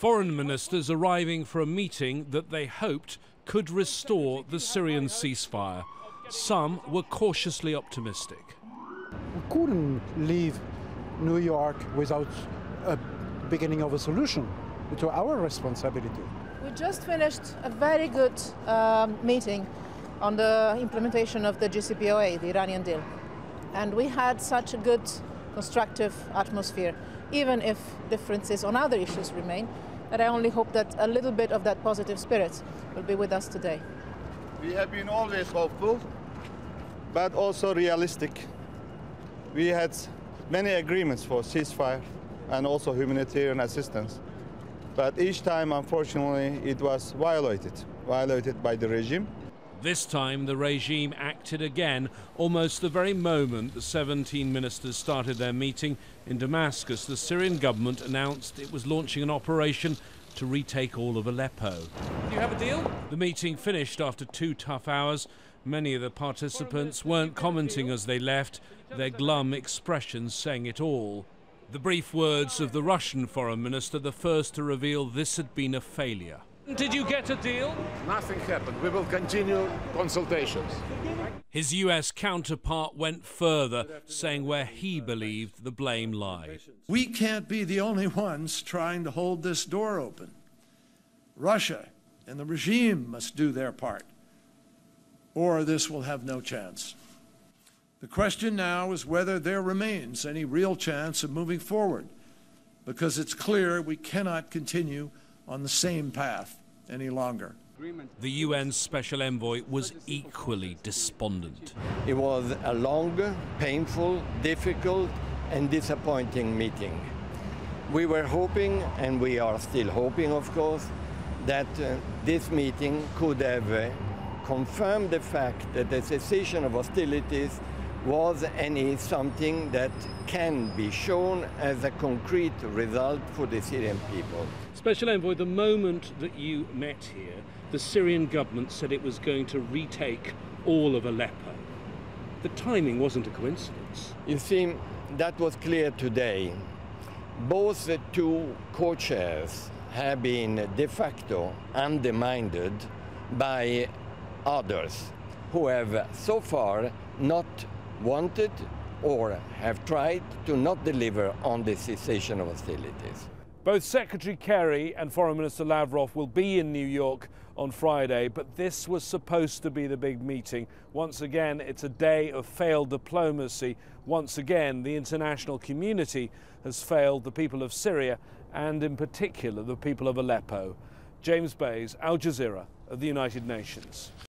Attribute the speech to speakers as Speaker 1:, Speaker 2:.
Speaker 1: Foreign ministers arriving for a meeting that they hoped could restore the Syrian ceasefire. Some were cautiously optimistic.
Speaker 2: We couldn't leave New York without a beginning of a solution. It's our responsibility.
Speaker 3: We just finished a very good meeting on the implementation of the JCPOA, the Iranian deal. And we had such a good, constructive atmosphere, even if differences on other issues remain, that I only hope that a little bit of that positive spirit will be with us today.
Speaker 4: We have been always hopeful, but also realistic. We had many agreements for ceasefire and also humanitarian assistance. But each time, unfortunately, it was violated by the regime.
Speaker 1: This time, the regime acted again, almost the very moment the 17 ministers started their meeting in Damascus. The Syrian government announced it was launching an operation to retake all of Aleppo. Do you have a deal? The meeting finished after 2 tough hours. Many of the participants weren't commenting as they left, their glum expressions saying it all. The brief words of the Russian foreign minister, the first to reveal this had been a failure. Did you get a deal?
Speaker 5: Nothing happened. We will continue consultations.
Speaker 1: His US counterpart went further, saying where he believed the blame lied.
Speaker 6: We can't be the only ones trying to hold this door open. Russia and the regime must do their part, or this will have no chance. The question now is whether there remains any real chance of moving forward, because it's clear we cannot continue on the same path any longer.
Speaker 1: The UN Special Envoy was equally despondent.
Speaker 7: It was a long, painful, difficult and disappointing meeting. We were hoping, and we are still hoping, of course, that this meeting could have confirmed the fact that the cessation of hostilities was and is something that can be shown as a concrete result for the Syrian people.
Speaker 1: Special Envoy, the moment that you met here, the Syrian government said it was going to retake all of Aleppo. The timing wasn't a coincidence.
Speaker 7: You see, that was clear today. Both the two co-chairs have been de facto undermined by others who have so far not wanted or have tried to not deliver on the cessation of hostilities.
Speaker 1: Both Secretary Kerry and Foreign Minister Lavrov will be in New York on Friday, but this was supposed to be the big meeting. Once again, it's a day of failed diplomacy. Once again, the international community has failed the people of Syria and in particular the people of Aleppo. James Bays, Al Jazeera of the United Nations.